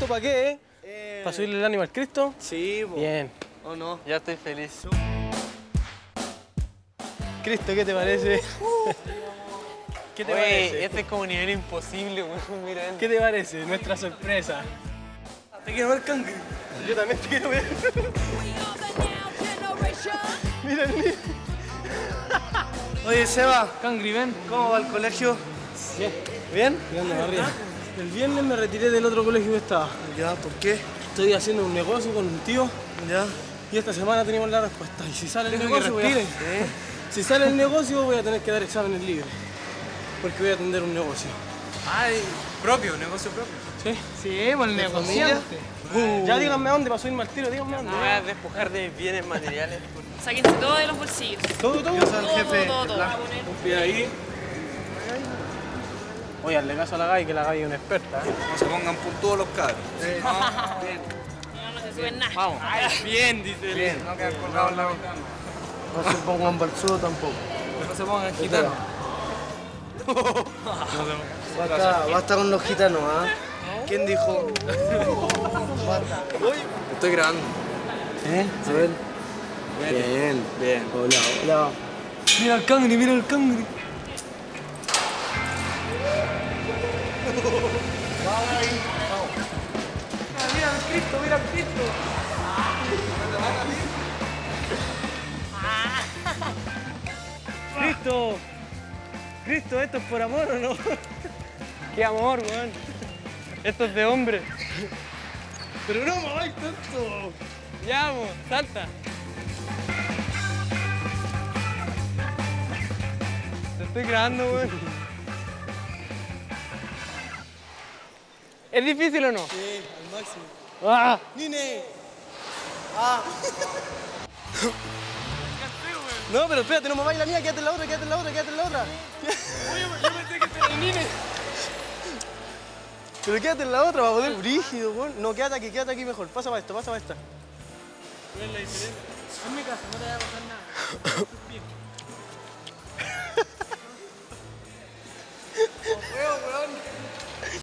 ¿Esto para qué, ¿Para subirle el ánimo al Cristo? Sí, po. Bien. ¿O no? Ya estoy feliz. Cristo, ¿qué te parece? ¿Qué te parece? Este es como nivel imposible, weón. Mira. ¿Qué te parece? Nuestra sorpresa. Te quiero ver, Cangri. Yo también te quiero ver. Mira el niño. Oye, Seba, Cangri, ven. ¿cómo va el colegio? Bien. ¿Bien? Mirando para arriba. El viernes me retiré del otro colegio que estaba. Ya, ¿por qué? Estoy haciendo un negocio con un tío Ya. y esta semana tenemos la respuesta. Y si sale el Deja que negocio, voy a... respire. Si sale el negocio, voy a tener que dar exámenes libres. Porque voy a atender un negocio. Ay, propio, negocio propio. ¿Sí? Sí, pues el negociante. Ya díganme a dónde, para subirme al tiro, díganme a dónde. Me voy a despojar de mis bienes materiales. Sáquense todo de los bolsillos. Todo, todo. Yo soy el jefe. Todo. Un pie ahí. Oye, hazle caso a la Gaby, que la Gaby es una experta. No se pongan puntudos los cabros. No se suben nada. Vamos. Bien, dice él. Bien. No quedan colgados en la ventana. No se pongan balsudo tampoco. No se pongan gitanos. Basta con los gitanos, ¿ah? ¿Quién dijo? Estoy grabando. A ver. Bien. Bien. Hola, hola. Mira el cangri, mira el cangri. Mira el Cristo, mira el Cristo. Cristo. Cristo, ¿esto es por amor o no? Qué amor, weón. Esto es de hombre. Pero no me vais tanto. Ya, vos, salta. Te estoy grabando, weón. ¿Es difícil o no? Sí, al máximo. ¡Ah! ¡Nine! ¡Ah! No, pero espérate, no me vayas la mía, quédate en la otra, quédate en la otra, quédate en la otra. Yo pensé que era el Nine. Pero quédate en la otra para poder brígido, weón. No, quédate aquí mejor. Pasa para esto, pasa para esta. En mi casa no te va a pasar nada.